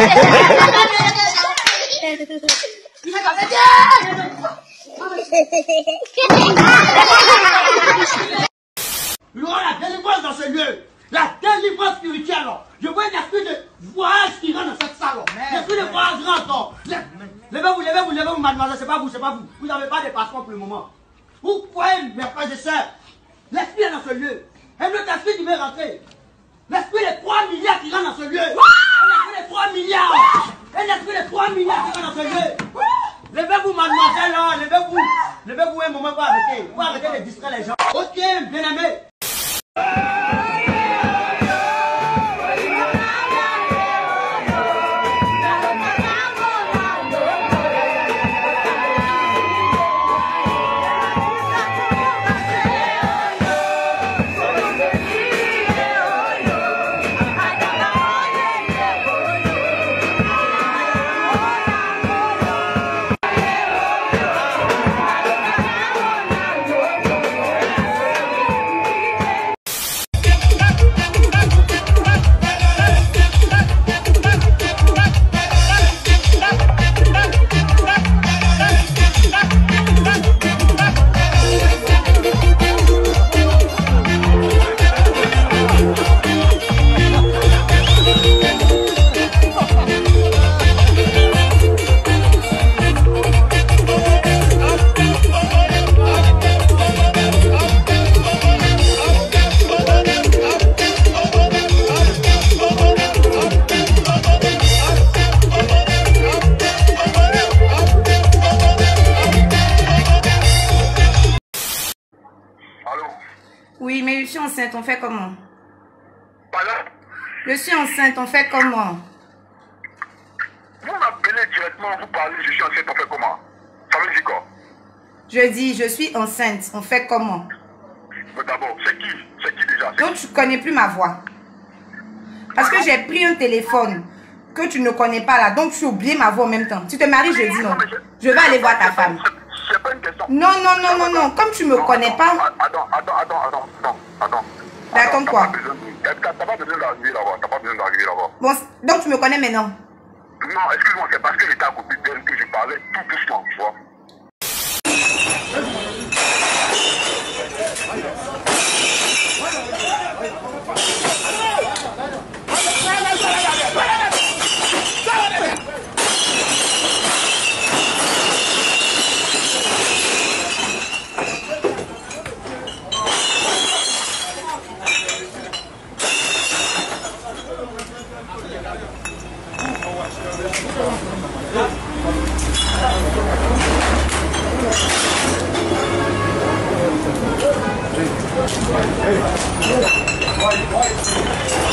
Il y aura la délivrance dans ce lieu. La délivrance spirituelle. Je vois un esprit de voyage qui rentre dans cette salle. L'esprit de voyage rentre. Levez-vous, mademoiselle, c'est pas vous. Vous n'avez pas de passeport pour le moment. Vous croyez, mes frères et sœurs, l'esprit est dans ce lieu. Un autre esprit qui veut rentrer. L'esprit de 3 milliards qui rentre dans ce lieu. Un esprit de 3 milliards. Un esprit de 3 milliards qui rentre dans ce lieu. Levez-vous, mademoiselle, levez-vous. Levez-vous un moment, vous arrêtez de distraire les gens. Ok, bien-aimé. Oui, mais je suis enceinte, on fait comment? Pardon? Je suis enceinte, on fait comment? Vous m'appelez directement, vous parlez, je suis enceinte, on fait comment? Ça veut dire quoi? Je dis, je suis enceinte, on fait comment? Mais d'abord, c'est qui? C'est qui déjà? Donc tu ne connais plus ma voix. Parce que j'ai pris un téléphone que tu ne connais pas là, donc tu as oublié ma voix en même temps. Tu te maries jeudi, non? Je vais aller voir ta femme. C'est pas une question. Non. Comme tu me connais pas. Attends. Mais attends quoi? T'as pas besoin d'arriver là-bas. Bon, donc tu me connais maintenant? Non, excuse-moi, c'est parce que j'étais à côté d'elle que je parlais tout doucement, tu vois. Hey.